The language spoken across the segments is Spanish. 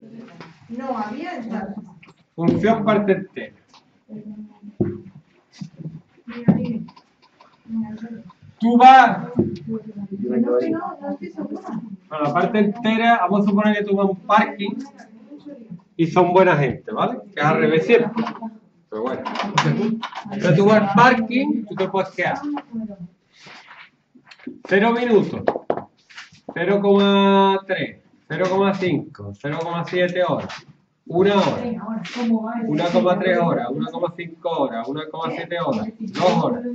No había entrado. Función parte entera. Tú vas. No estoy segura. Bueno, la parte entera, vamos a suponer que tú vas a un parking y son buena gente, ¿vale? Que es al revés siempre. Pero bueno. Pero tú vas al parking, tú te puedes quedar 0 minutos, 0,3, 0,5, 0,7 horas, 1 hora, 1,3 horas, 1,5 horas, 1,7 horas, 2 horas,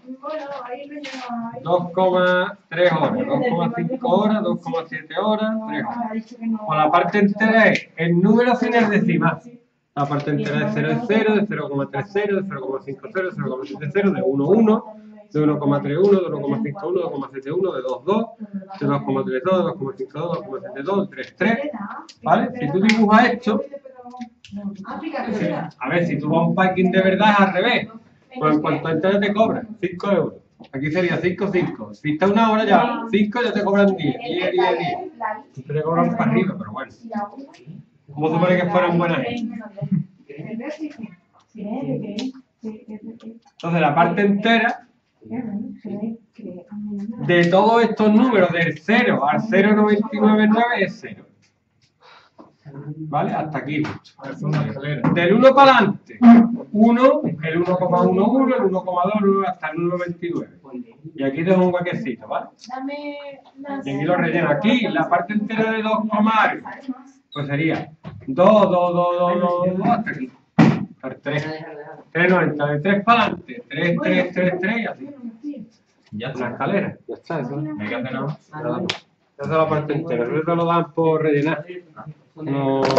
2,3 horas, 2,5 horas, 2,7 horas, 3 horas. O la parte entera es el número sin el decimal. La parte entera de 0 es 0, de 0,30, de 0,50, de 0,70, de 1,1, de 1,31, de 1,51, de 1,71, de 2,2, de 2,32, de 2,52, 2,72, de 3,3. ¿Vale? Si tú dibujas esto, a ver, si tú vas a un parking de verdad es al revés. Pues en cuanto entres te cobran 5 euros. Aquí sería 5, 5. Si está 1 hora ya, 5 ya te cobran 10, 10, 10, 10. Siempre te cobran para arriba, pero bueno. ¿Cómo supone que fueran buenas gente? Entonces la parte entera de todos estos números del 0 al 0,999 es 0. ¿Vale? Hasta aquí. Del 1 para adelante. 1, el 1,11, el 1,2, el 1 hasta el 1,29. Y aquí tengo un huequecito, ¿vale? Y aquí lo relleno. Aquí la parte entera de 2, pues sería 2, 2, 2, 2, 2, 2 hasta aquí. 3. 3,90. De 3 para adelante. 3, 3, 3, 3 y así. Ya está. Una escalera. Ya está, eso. No hay que hacer nada. Esa es la parte entera. El resto lo dan por rellenar. No.